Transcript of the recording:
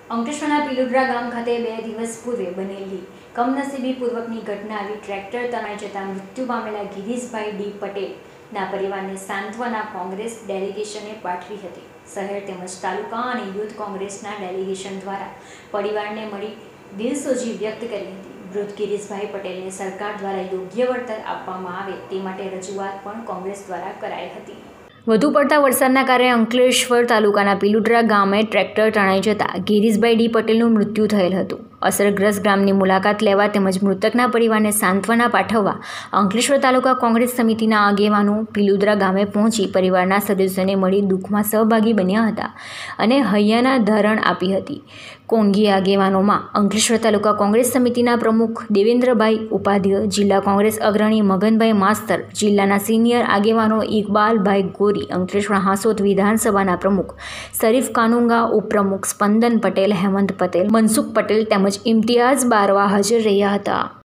અંકલેશ્વરના પિલુદ્રા ગામ ખાતે 2 દિવસ પૂર્વે બનેલી કમનસીબીપૂર્વકની ઘટનાથી ટ્રેક્ટર તણાઈ જતા મૃત્યુ પામેલા ગિરીશભાઈ ડી પટેલના પરિવારને સાંત્વના કોંગ્રેસ ડેલિગેશને પાઠવી હતી। શહેર તેમજ તાલુકા અને યુથ કોંગ્રેસના ડેલિગેશન દ્વારા પરિવારને મળી દિલસોજી વ્યક્ત કરી હતી। મૃત ગિરીશભાઈ પટેલને સરકાર દ્વારા યોગ્ય વળતર આપવામાં આવે તે માટે રજૂઆત પણ કોંગ્રેસ દ્વારા કરાઈ હતી। વધુ પડતા વરસાદના કારણે અંકલેશ્વર તાલુકાના પિલુદ્રા ગામે ટ્રેક્ટર તણાઈ જતા ગિરીશભાઈ ડી પટેલનું મૃત્યુ થયેલ હતું। અસરગ્રસ્ત ગામની મુલાકાત લેવા તેમજ મૃતકના પરિવારને સાંત્વના પાઠવવા અંકલેશ્વર તાલુકા કોંગ્રેસ સમિતિના આગેવાનો પિલુદ્રા ગામે પહોંચી પરિવારના સદસ્યોને મળી દુઃખમાં સહભાગી બન્યા હતા અને હૈયાના ધરણ આપી હતી। કોંગી આગેવાનોમાં અંકલેશ્વર તાલુકા કોંગ્રેસ સમિતિના પ્રમુખ દેવેન્દ્રભાઈ ઉપાધ્યાય, જિલ્લા કોંગ્રેસ અગ્રણી મગનભાઈ માસ્તર, જિલ્લાના સિનિયર આગેવાનો ઇકબાલભાઈ ગોરી, અંકલેશ્વર હાંસોદ વિધાનસભાના પ્રમુખ શરીફ કાનુંગા, ઉપપ્રમુખ સ્પંદન પટેલ, હેમંત પટેલ, મનસુખ પટેલ તેમજ ઇમ્તિયાઝ બારવા હાજર રહ્યા હતા।